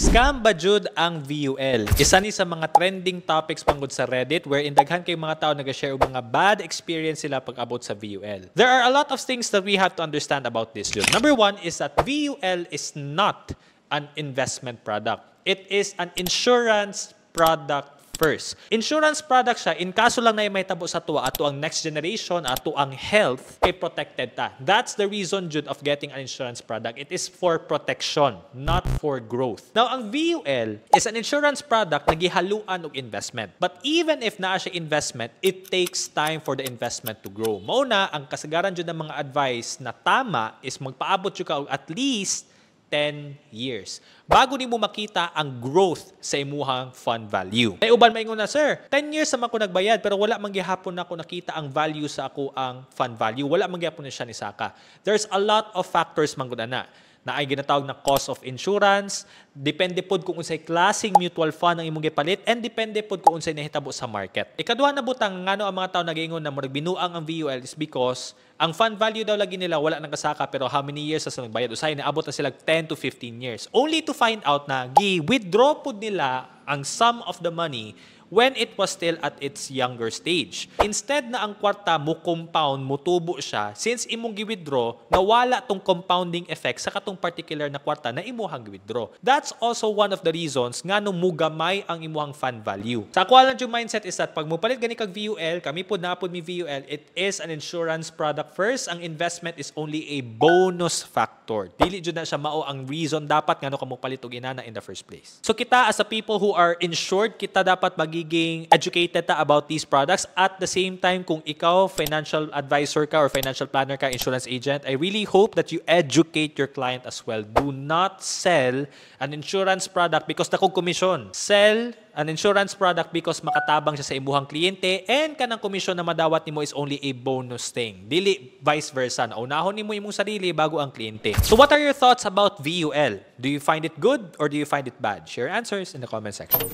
Scam ba jud ang VUL? Isa ni sa mga trending topics panggod sa Reddit wherein daghan kay mga tao nag-share og mga bad experience sila pag abot sa VUL. There are a lot of things that we have to understand about this, jud. Number one is that VUL is not an investment product. It is an insurance product first. Insurance product siya, in kaso lang na may tabo sa tuwa ato ang next generation, ato ang health, kay protected ta. That's the reason, Jude, of getting an insurance product. It is for protection, not for growth. Now, ang VUL is an insurance product na gihaluan og investment. But even if naa siya investment, it takes time for the investment to grow. Mauna, ang kasagaran Jude ng mga advice na tama is magpaabot siya ka og at least 10 years. Bago ni mo makita ang growth sa imuhang fund value. May uban maingon na, sir, 10 years naman ko nagbayad pero wala man gihapon na ako nakita ang value sa ako ang fund value. Wala man gihapon na siya ni saka. There's a lot of factors man gud na ay ginatawag na cost of insurance, depende pod kung unsay klaseng mutual fund ang imong gipalit, and depende pod kung unsay nahitabo sa market. Ikaduha na butang ngano ang mga tao nag-ingon na murag binuang ang VUL is because ang fund value daw lagi nila wala nang kasaka pero how many years sa nagbayad usay naabot na sila 10 to 15 years. Only to find out na gi-withdraw pod nila ang sum of the money when it was still at its younger stage. Instead na ang kwarta mo compound, mutubo siya, since imong gi-withdraw, nawala tong compounding effect sa katong particular na kwarta na imuhang gi-withdraw. That's also one of the reasons nga nung mugamay ang imuhang fund value. Sa ako lang yung mindset is that pag mupalit gani kag VUL, kami po napod mi VUL, it is an insurance product first. Ang investment is only a bonus factor. Dili jud na siya mao ang reason dapat ngano ka mo palit og inana in the first place. So kita as a people who are insured, kita dapat magiging educated ta about these products. At the same time, kung ikaw financial advisor ka or financial planner ka, insurance agent, I really hope that you educate your client as well. Do not sell an insurance product because nakog komisyon. Sell an insurance product because makatabang siya sa imuhang kliyente and kanang komisyon na madawat nimo is only a bonus thing. Dili vice versa. Unahon nimo imong sarili bago ang kliyente. So what are your thoughts about VUL? Do you find it good or do you find it bad? Share your answers in the comment section.